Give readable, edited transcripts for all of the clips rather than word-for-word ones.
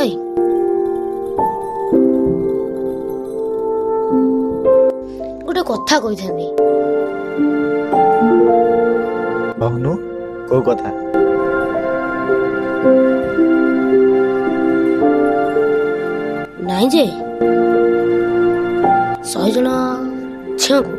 भाई गोटे कथा कही था कहनु को कथा नहीं जे 100 जन झील को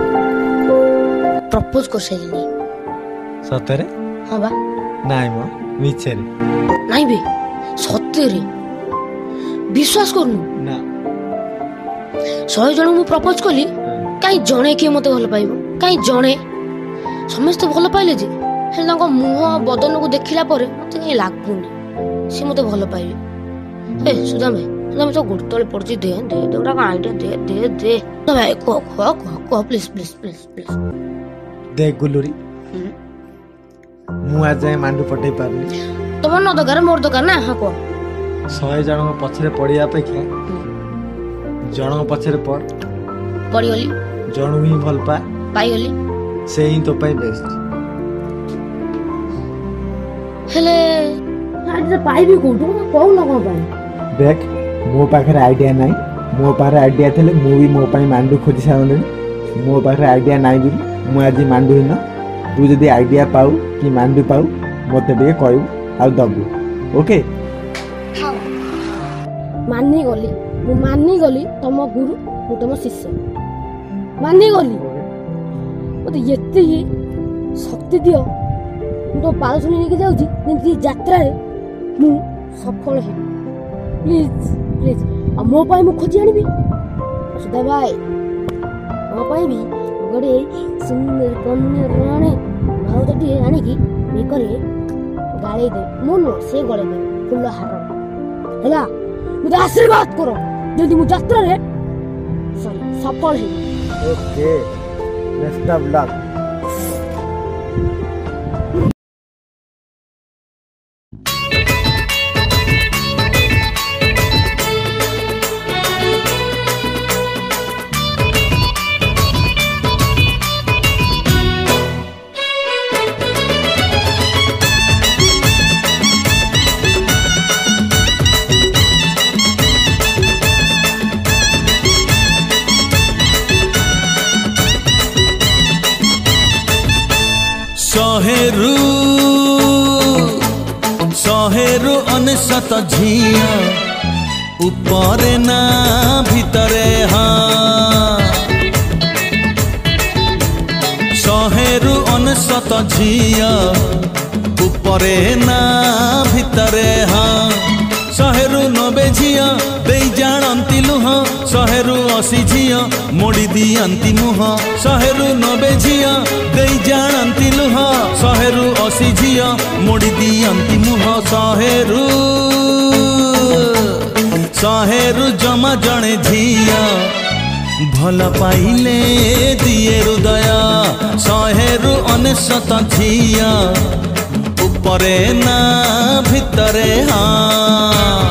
प्रपोज कर सारे सतरे हाँ बा नाइ मो मिछे नहीं बे सत्य विश्वास करनु ना 100 जन मु प्रपोज कली कहीं जणे किए मते भल पाइबो कहीं जणे समस्त भल पाइले जे हेले तांको मुह बदन को देखिला परे मते कहीं लागुनी से मते भल पाइबे ए सुधा भाई तो गुड़ तले पड़ची दे दे दे उड़ा आइडिया दे दे दे तो भाई को प्लीज प्लीज प्लीज प्लीज देख गुलुरी मु आज जाए मांडू पटे पारनी तुम न दरकार मोर दरकार ना हाँ को 100 जन पछरे पड़ी अपेक्षा जन पछरे पड़ पड़ी गली जणु ही भल पा पाई गली से ही तो पाई बेस्ट हेले आज पाई भी कोठो कहू न कोन पाई देख मो पाखरे आइडिया नाइ मो पाखरे आइडिया थले मु भी मो पाई मांडू खोजी साउंड मो पाखरे आइडिया नाइ भी मु आज मांडू हिन तू जदी आइडिया पाऊ कि मांडू पाऊ मते ଟିକେ कहू आ दबू ओके हां मानी गली तुम गुरु मु तुम शिष्य मानी गली मते एते ही शक्ति दियो मु तो पाल सुनी लेके जाउची जेंती यात्रा रे मु सफल हे प्लीज प्लीज आ मो पाई मु खोजी आनिबी सुधा भाई मो पाई भी गोटे सुंदर कन्या राणे भावटी आनी की बेकरे गाले दे मोनो से गले दे फुल हार हला मुझे आशीर्वाद करो जल्दी मु यात्रा रे सॉरी सफल हे ओके बेस्ट ऑफ लक शहेरु अनशत झिया ऊपर ना भितरे हाँ शहेरु अनशत झिया ऊपर ना भितरे हाँ शहेरु 90 झिया दे जानती लुह शहेरु 80 झिया मोड़ी दियंती मुह शहेरु 90 झिया दे जानती लुह शहेरु 80 झिया मोड़ी दियंती मुह शहेरु जमा जणे झिया भल पाइले दिए हृदय शहेरु 99 झिया ऊपरे ना भितरे हाँ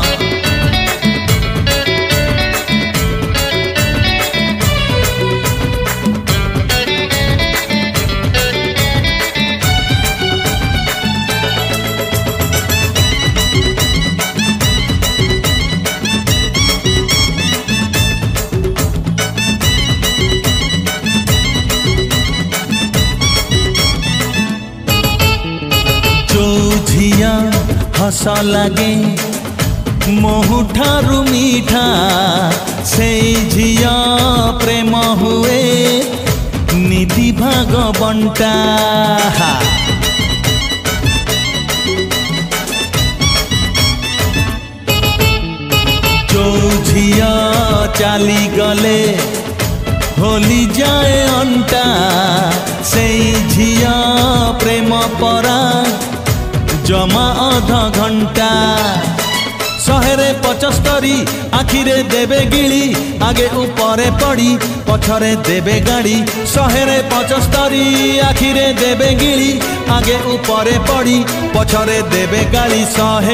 हस लगे महु ठारू मीठा से झिया प्रेम हुए निधि भाग बंटा जो झिया चाली गले होली जाए अंटा से झिया प्रेम परा जमा आधा घंटा 175 आखिरे देबे गिली आगे ऊपरे पड़ी पछरे देबे गाड़ी 175 आखिरे देबे गिली आगे ऊपरे पड़ी पछरे देबे गाड़ी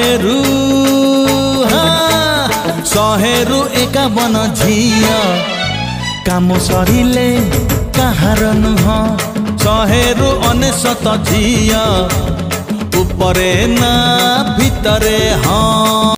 शहेरु 51 झिया काम सरिले कहार नुह शहेरु 99 झिया ऊपरे ना भितरे हाँ।